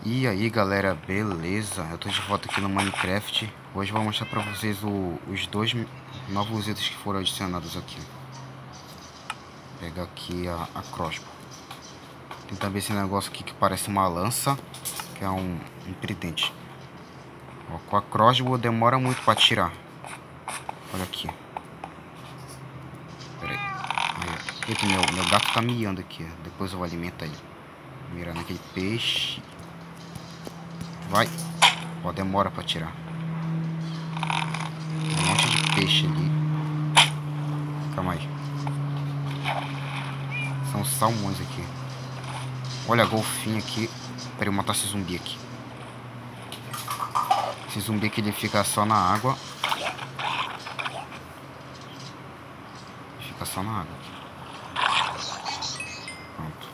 E aí galera, beleza? Eu tô de volta aqui no Minecraft. Hoje eu vou mostrar pra vocês os dois novos itens que foram adicionados aqui. Vou pegar aqui a crossbow. Tem também esse negócio aqui que parece uma lança, que é um tridente. Ó, com a crossbow demora muito pra atirar. Olha aqui. Pera aí. Eita, meu gato tá miando aqui. Depois eu alimento ele. Mirar naquele peixe. Vai. Ó, demora pra tirar. Um monte de peixe ali. Calma aí. São salmões aqui. Olha, golfinho aqui. Pera eu matar esse zumbi aqui. Esse zumbi aqui ele fica só na água. Fica só na água aqui. Pronto.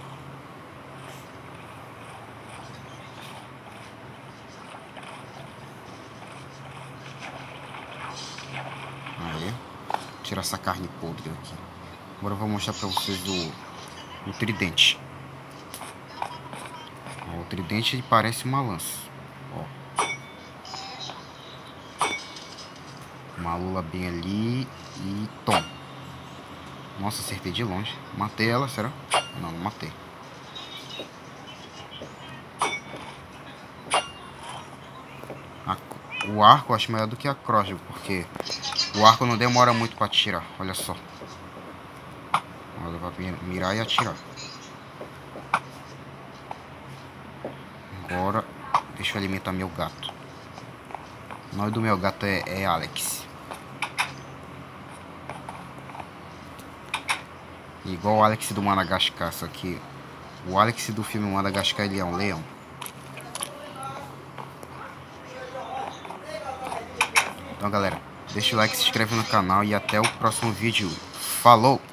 Aí. Tirar essa carne podre aqui. Agora eu vou mostrar pra vocês o tridente. Ó, o tridente ele parece uma lança. Ó. Uma lula bem ali. E tom. Nossa, acertei de longe. Matei ela, será? Não, não matei. O arco eu acho melhor do que a crossbow, porque o arco não demora muito pra atirar. Olha só. Olha, vai mirar e atirar. Agora, deixa eu alimentar meu gato. O nome do meu gato é Alex. Igual o Alex do Madagascar, só que o Alex do filme Madagascar ele é um leão. Então galera, deixa o like, se inscreve no canal e até o próximo vídeo. Falou!